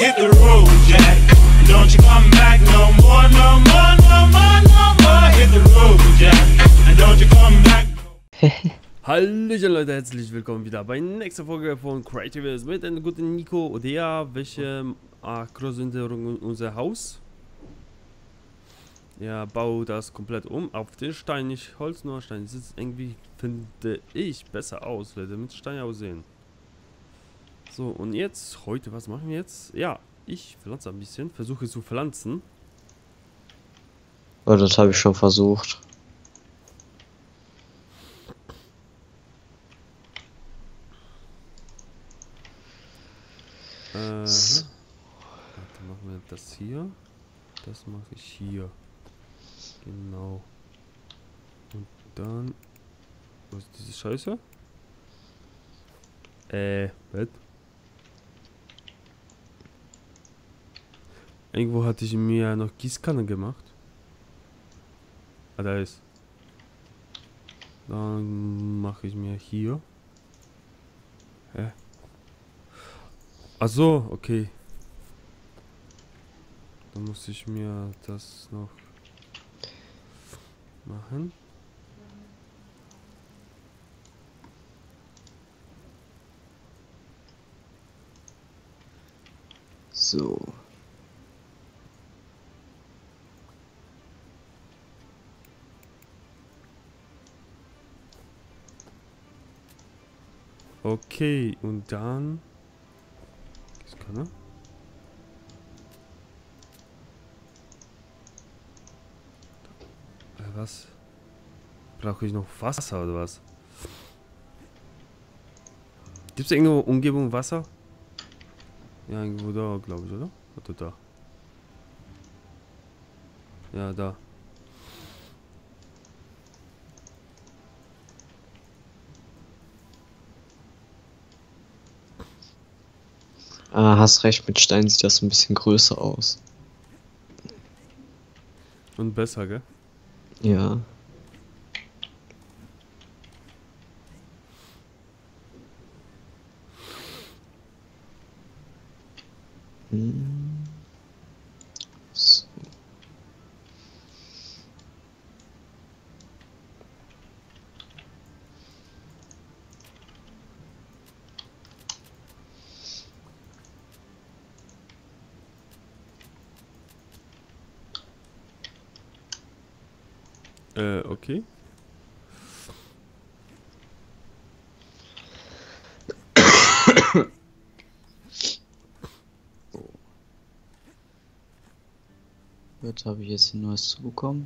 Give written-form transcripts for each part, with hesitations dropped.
hit the road, Jack. Don't you come back no more, no more, no more, no more. Hit the road, Jack. And don't you come back. Hallöchen Leute, herzlich willkommen wieder bei nächster Folge von Creatives mit einem guten Nico Odea, welche Großinterung unser Haus. Ja, baue das komplett um auf den Stein, nicht Holz, nur Stein. Das sieht irgendwie, finde ich, besser aus, würde mit Stein aussehen. So, und jetzt, heute, was machen wir jetzt? Ja, ich pflanze ein bisschen, versuche zu pflanzen. Oh, das habe ich schon versucht. Warte, machen wir das hier. Das mache ich hier. Genau. Und dann... Was ist diese Scheiße? Was? Irgendwo hatte ich mir noch Gießkanne gemacht. Ah, da ist. Dann mache ich mir hier. Hä? Ach so, okay. Dann muss ich mir das noch machen. So. Okay, und dann... Gießkanne. Was? Brauche ich noch Wasser oder was? Gibt es irgendwo Umgebung Wasser? Ja, irgendwo da, glaube ich, oder? Oder da? Ja, da. Ah, hast recht, mit Stein sieht das ein bisschen größer aus. Und besser, gell? Ja. So. Okay. Was habe ich jetzt ein neues zu bekommen?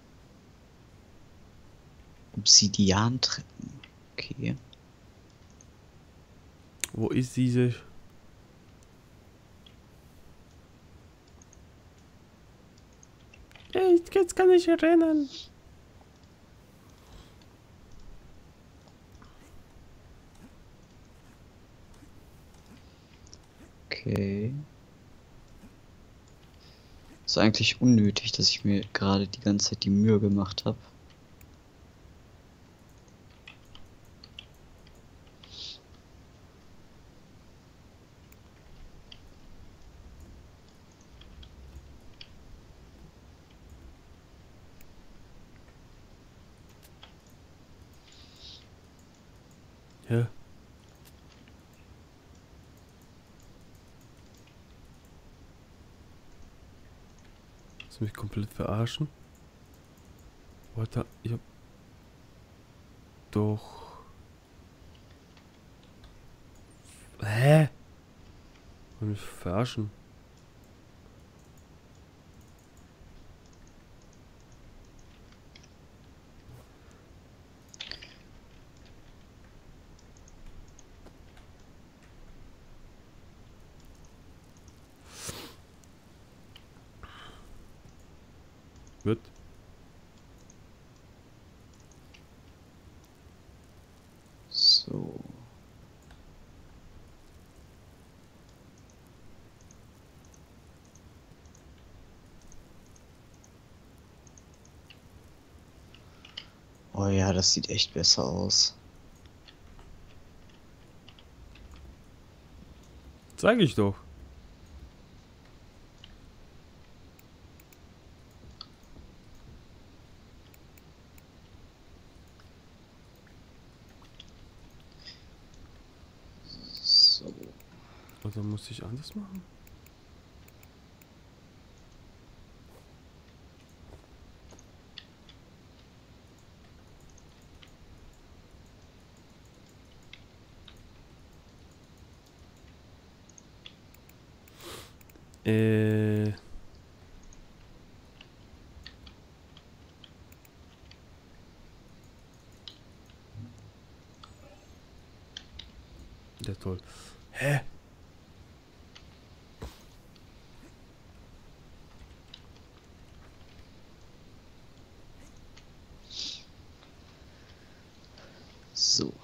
Obsidian-Treppen. Okay. Wo ist diese... Hey, jetzt kann ich rennen. Okay. Ist eigentlich unnötig, dass ich mir gerade die ganze Zeit die Mühe gemacht habe. Ja. Willst du mich komplett verarschen? Warte, ich hab... Doch... Hä? Wollen mich verarschen? Wird. So. Oh ja, das sieht echt besser aus. Sag ich doch. Oder muss ich anders machen? Äh. Ja, toll. Hä? So.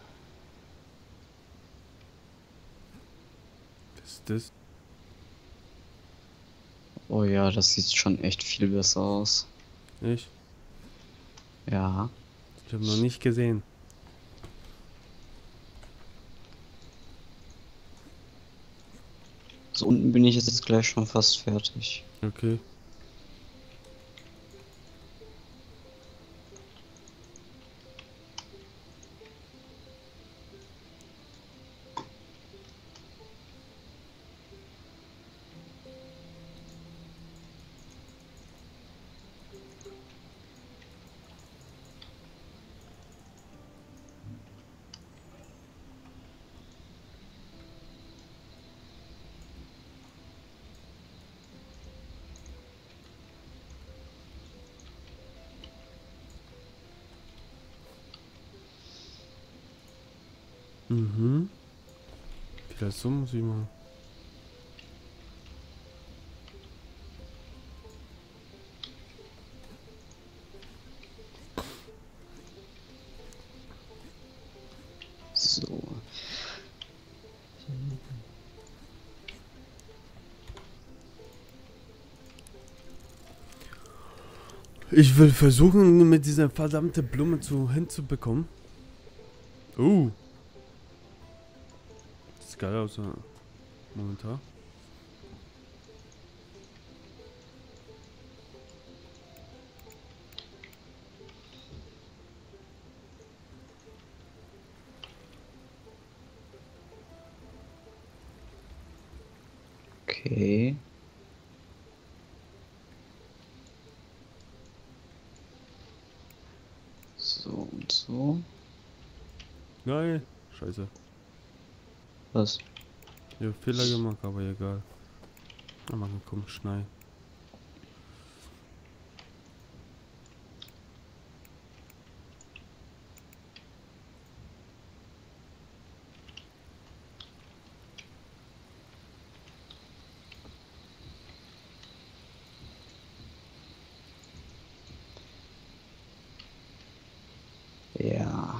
Was ist das? Oh ja, das sieht schon echt viel besser aus. Ich? Ja. Ich habe noch nicht gesehen. So unten bin ich jetzt gleich schon fast fertig. Okay. Mhm. Vielleicht so muss ich machen. So. Ich will versuchen, mit dieser verdammten Blume hinzubekommen. Das sieht geil aus, ja. Momentan. Okay. So und so. Nein. Scheiße. Was? Ich hab Fehler gemacht, aber egal. Na Mann, komm, schnell. Ja.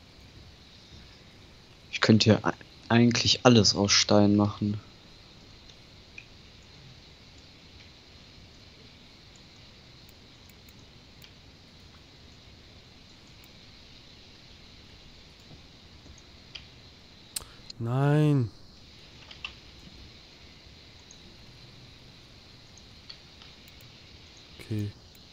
Ich könnte ja eigentlich alles aus Stein machen. Nein. Okay.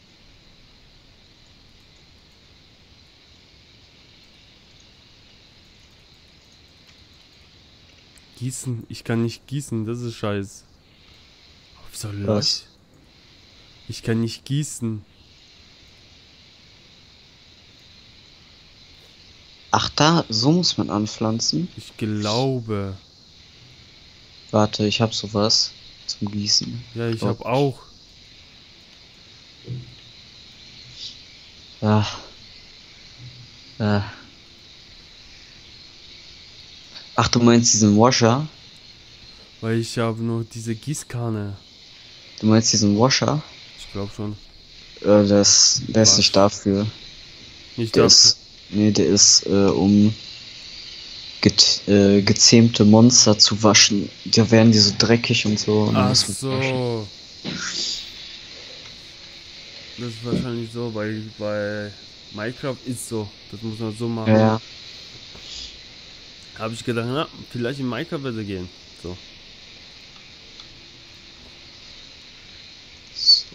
Gießen. Ich kann nicht gießen, das ist scheiße. Auf so Was? Ich kann nicht gießen. Ach da, so muss man anpflanzen. Ich glaube. Warte, ich habe sowas zum Gießen. Ja, ich Oh. habe auch. Ja. Ach, du meinst diesen Washer? Weil ich habe nur diese Gießkanne. Du meinst diesen Washer? Ich glaube schon. Der ist Was? nicht dafür. Nicht Der dafür. ist, nee, der ist, um gezähmte Monster zu waschen. Da werden die so dreckig und so. Und dann Ach muss man waschen. so. Das ist wahrscheinlich so, weil bei Minecraft ist so. Das muss man so machen. Ja. Habe ich gedacht, na, vielleicht in Minecraft würde gehen. So. So.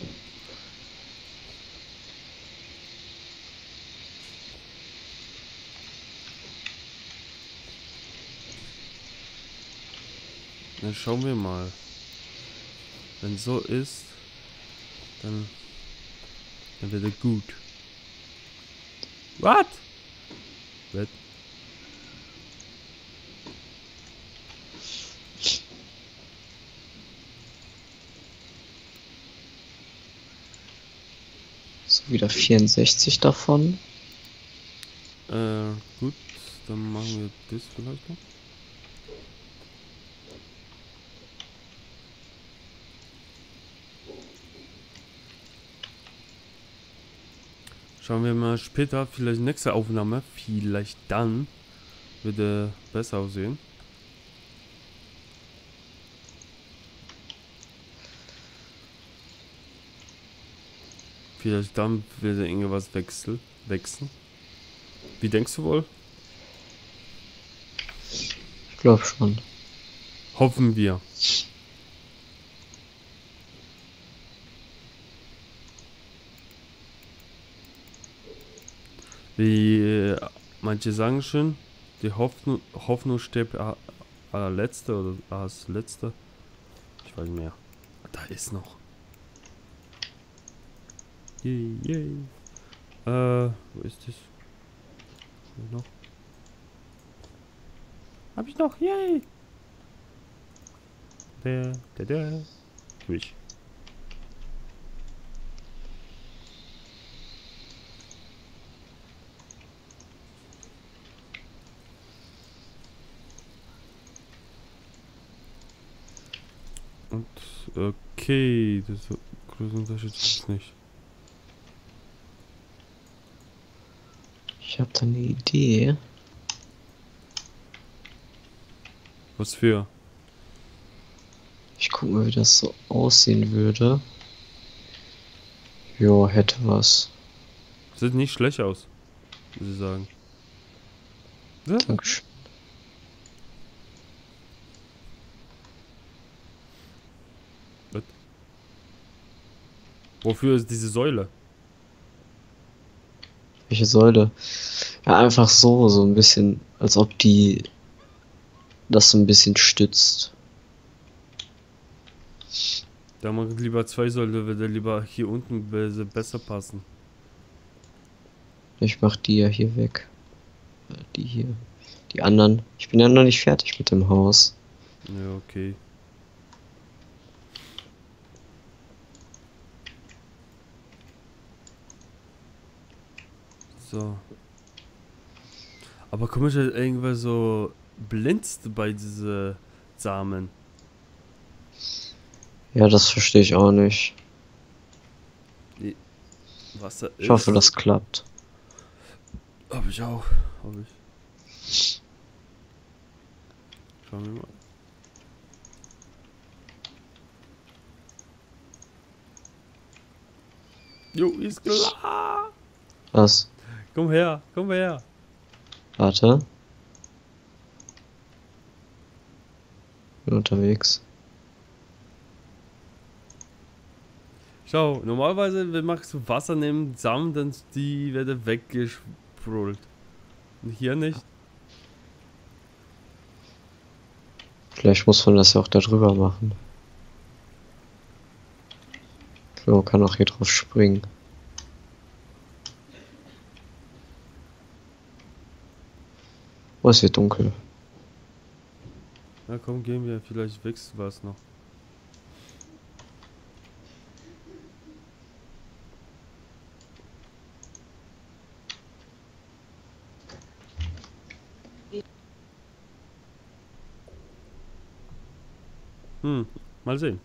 Dann schauen wir mal. Wenn so ist, dann wird er gut. What? What? So, wieder 64 davon. Gut, dann machen wir das vielleicht noch. Schauen wir mal später, vielleicht nächste Aufnahme, vielleicht dann wird er besser aussehen. Vielleicht dann wird er irgendwas wechseln. Wie denkst du wohl? Ich glaube schon. Hoffen wir. Wie manche sagen schon, die Hoffnung stirbt als letzte oder als letzte. Ich weiß nicht mehr. Da ist noch. Yay, yay. Wo ist das? Noch? Hab ich noch? Yay! Der. Durch. Und okay, das große Unterschied ist nicht. Ich habe da eine Idee. Was für? Ich guck mal, wie das so aussehen würde. Jo, hätte was. Sieht nicht schlecht aus, muss ich sagen. Ja. Dankeschön. Wofür ist diese Säule? Welche Säule? Ja, einfach so ein bisschen, als ob die das so ein bisschen stützt. Da mag ich lieber zwei Säulen, würde lieber hier unten besser passen. Ich mach die ja hier weg. Die hier. Die anderen. Ich bin ja noch nicht fertig mit dem Haus. Ja, okay. So. Aber komisch, irgendwas so blinzt bei diese Samen. Ja, das verstehe ich auch nicht. Was da ist. Ich hoffe, das klappt. Hab ich auch. Hab ich. Schauen wir mal. Jo, ist klar. Was? Komm her, komm her. Warte. Bin unterwegs. Schau, normalerweise, wenn machst du Wasser nehmen, Samen, dann die werden weggesprudelt. Und hier nicht. Vielleicht muss man das ja auch da drüber machen. Flo kann auch hier drauf springen. Oh, es wird dunkel. Na komm, gehen wir, vielleicht wächst was noch. Mal sehen.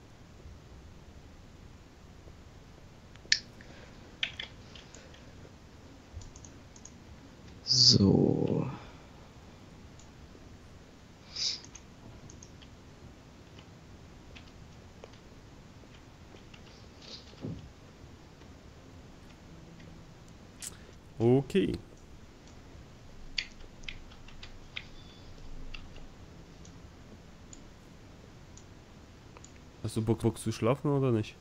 So. Okay. Hast du Bock zu schlafen oder nicht?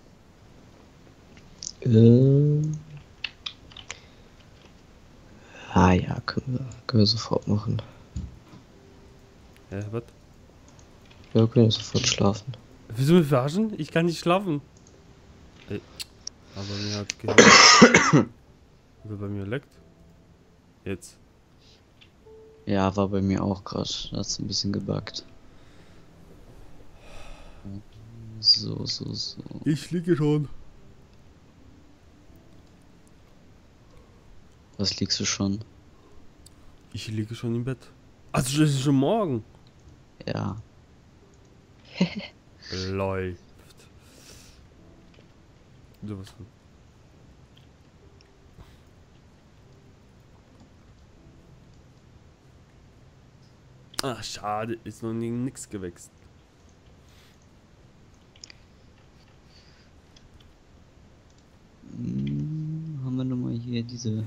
Ah ja, können wir sofort machen. Hä, was? Ja, okay, sofort schlafen. Wieso mich verarschen? Ich kann nicht schlafen. Ey. Aber mir hat gehört. Oder bei mir leckt. Jetzt. Ja, war bei mir auch gerade. Da hat's ein bisschen gebuggt. So. Ich liege schon. Was liegst du schon? Ich liege schon im Bett. Also das ist schon morgen. Ja. Läuft. Du was von. Ach, schade, ist noch nix gewächst. Haben wir nochmal hier diese.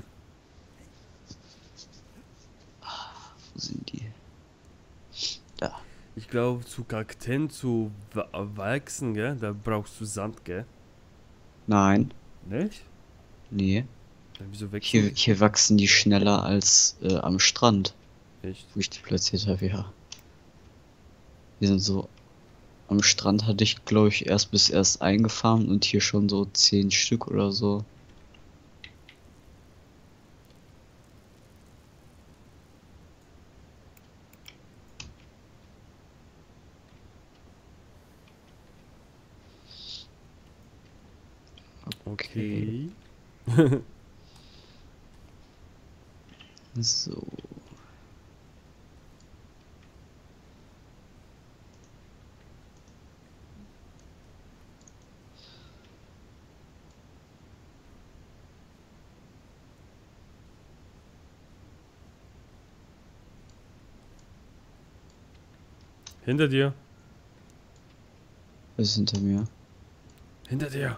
Wo sind die? Da. Ich glaube, zu Kakteen zu wachsen, gell? Da brauchst du Sand, gell? Nein. Nicht? Nee. Dann wieso wachsen Hier wachsen die schneller als am Strand, die? Echt? wo ich die platziert habe, ja. Die sind so. Am Strand hatte ich, glaube ich, erst eingefarmt und hier schon so 10 Stück oder so. Okay. So. Hinter dir. Was ist hinter mir? Hinter dir.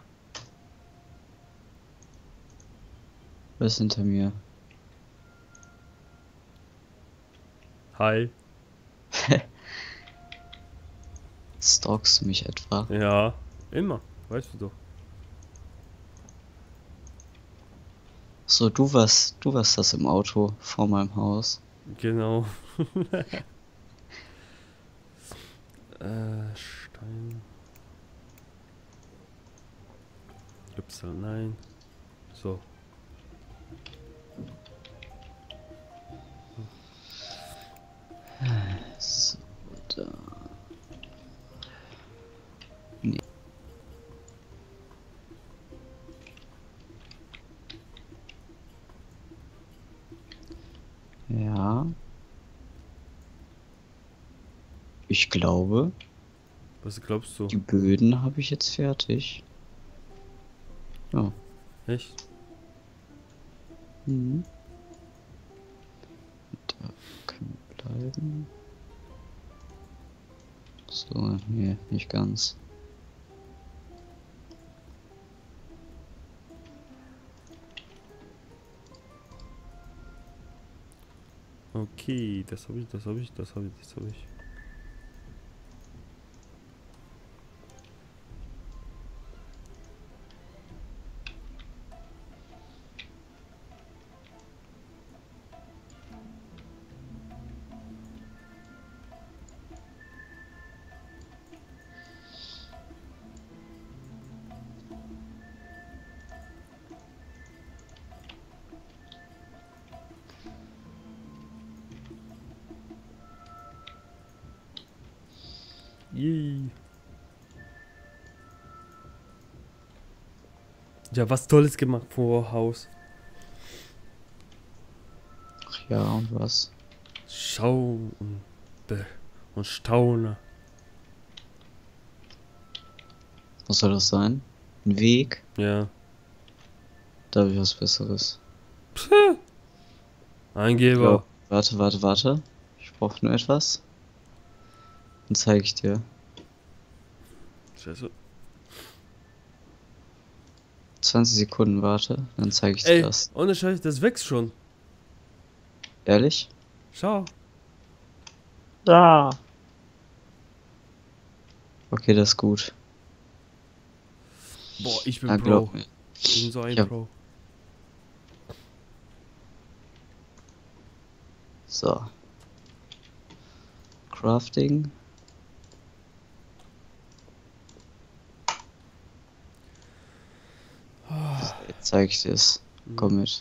Was ist hinter mir? Hi. Stalkst du mich etwa? Ja, immer. Weißt du doch. So, du warst das im Auto vor meinem Haus. Genau. Stein. Y, nein. So. So, da. Nee. Ja. Ich glaube, Was glaubst du? die Böden habe ich jetzt fertig. Ja. Echt? Mhm. Da können wir bleiben. So, nee, nicht ganz. Okay, das habe ich. Yay. Ja, was Tolles gemacht vor Haus. Ach ja, und was? Schau und staune. Was soll das sein? Ein Weg? Ja. Da habe ich was Besseres. Eingeber. Ja, warte. Ich brauche nur etwas. Dann zeige ich dir. Scheiße. 20 Sekunden warte, dann zeige ich dir Ey, das. ohne Scheiß, das wächst schon. Ehrlich? Schau. Ja. Okay, das ist gut. Boah, ich bin Ja, Pro. glaub mir. Ich bin so ein Ja. Pro. So. Crafting. Zeig ich dir's. Komm mit.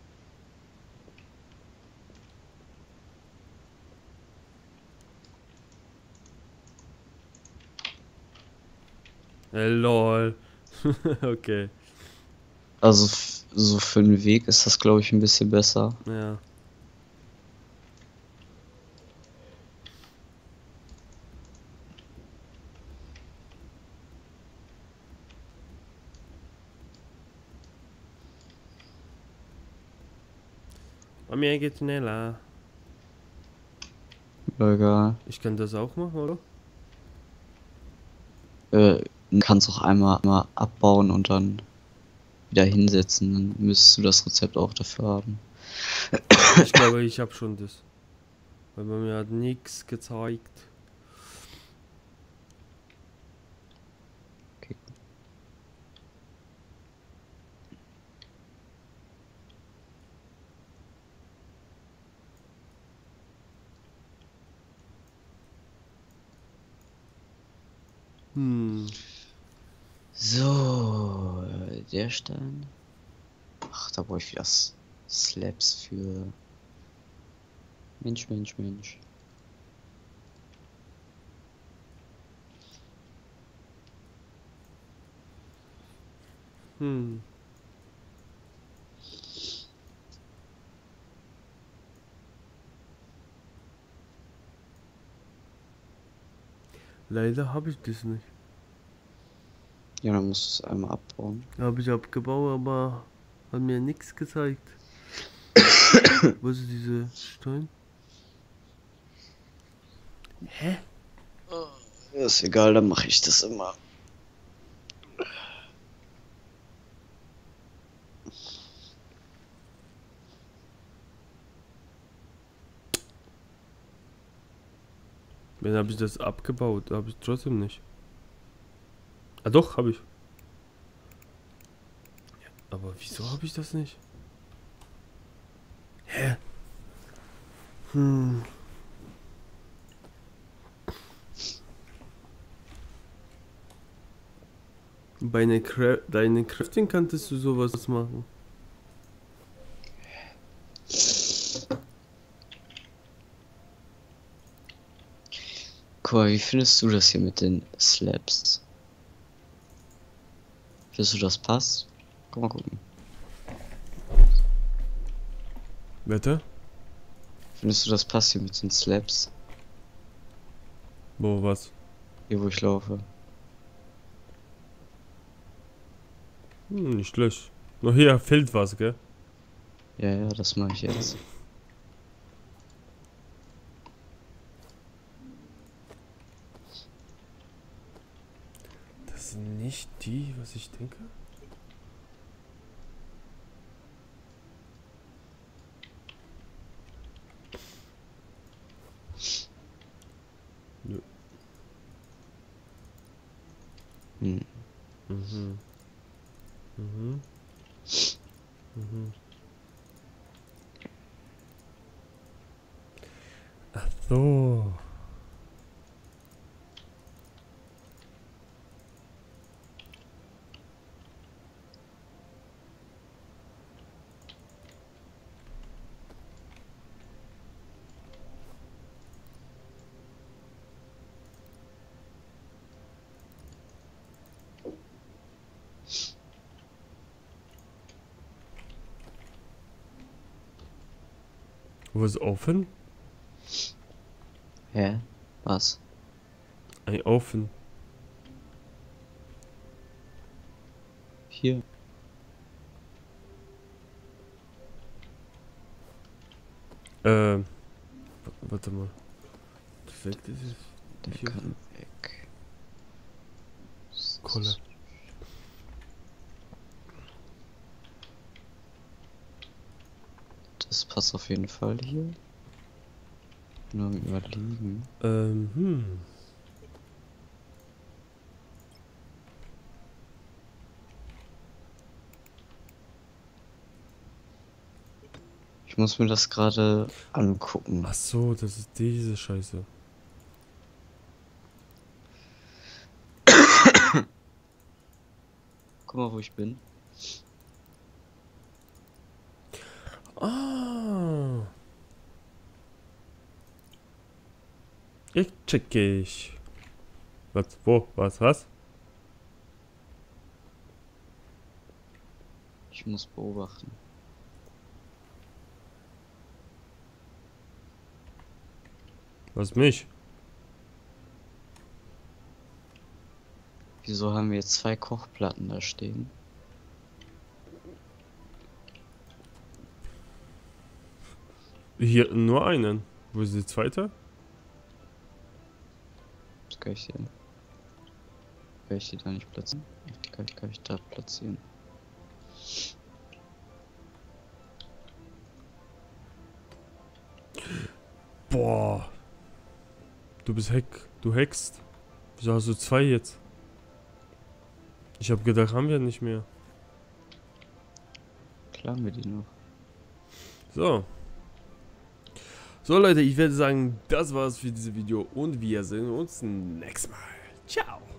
Lol. Okay. Also so für den Weg ist das, glaube ich, ein bisschen besser. Ja. Bei mir geht's schneller. Egal. Ich kann das auch machen, oder? Du kannst auch einmal abbauen und dann wieder hinsetzen. Dann müsstest du das Rezept auch dafür haben. Ich glaube, ich habe schon das. Weil man mir hat nichts gezeigt. Okay. So, der Stein. Ach, da brauche ich wieder Slabs für. Mensch. Leider habe ich das nicht. Ja, dann musst du es einmal abbauen. Habe ich abgebaut, aber hat mir nichts gezeigt. Was ist diese Stein? Hä? Ist egal, dann mache ich das immer. Wenn habe ich das abgebaut? Habe ich trotzdem nicht. Ah doch, habe ich. Ja, aber wieso habe ich das nicht? Hä? Bei deiner Crafting kanntest du sowas machen. Guck mal, wie findest du das hier mit den Slabs? Findest du das passt? Komm mal gucken. Wetter? Findest du das passt hier mit den Slabs? Wo was? Hier wo ich laufe. Nicht schlecht. Nur hier fehlt was, gell? Ja, das mache ich jetzt. Das sind nicht die, was ich denke. Nö. Hm. Ach so. Wo ist offen? Hä? Was? Ein Ofen. Hier. Warte mal. Defekt ist es. Der Hier. kann weg. Kohle. Das passt auf jeden Fall hier. Nur am Überlegen. Ich muss mir das gerade angucken. Ach so, das ist diese Scheiße. Guck mal, wo ich bin. check ich. Was? Wo? Was? Ich muss beobachten. Was mich? Wieso haben wir jetzt 2 Kochplatten da stehen? Hier nur einen. Wo ist die zweite? Das kann ich sehen. Kann ich die da nicht platzieren? Die kann ich da platzieren. Boah. Du bist Du hackst. Wieso hast du 2 jetzt? Ich hab gedacht, haben wir nicht mehr. Klar haben wir die noch. So. So Leute, ich werde sagen, das war's für dieses Video und wir sehen uns nächstes Mal. Ciao.